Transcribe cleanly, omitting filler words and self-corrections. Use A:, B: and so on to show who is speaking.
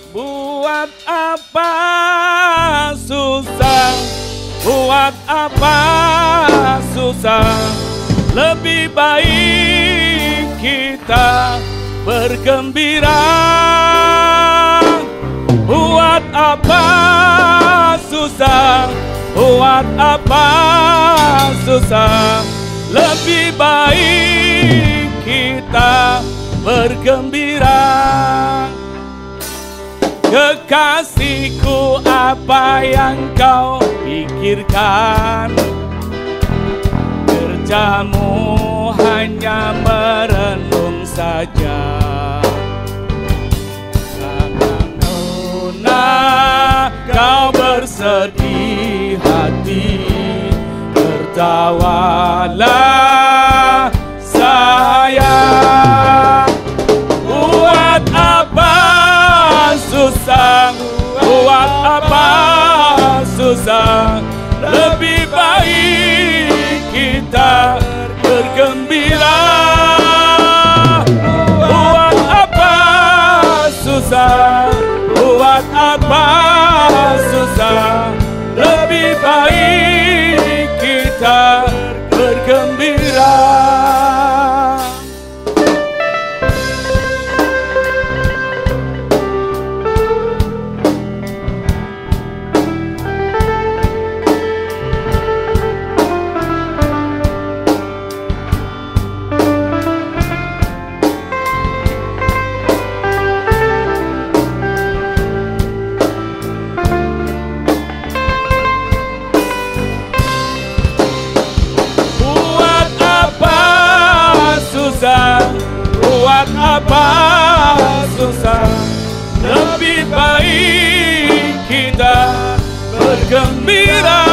A: Buat apa susah, buat apa susah, lebih baik kita bergembira. Buat apa susah, buat apa susah, lebih baik kita bergembira. Kekasihku, apa yang kau pikirkan? Kerjamu hanya merenung saja. Jangan pernah kau bersedih hati, tertawalah sayang. Buat apa susah, buat apa susah, lebih baik kita bergembira. Buat apa susah, buat apa susah, lebih baik kita bergembira. Buat apa susah, lebih baik kita bergembira.